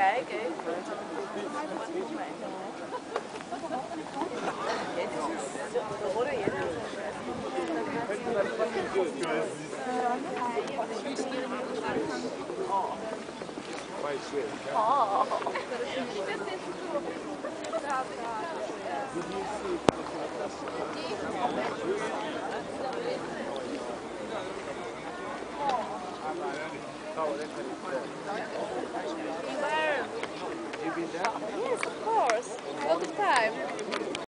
cái 너를 얘를 Yes, of course, all the time.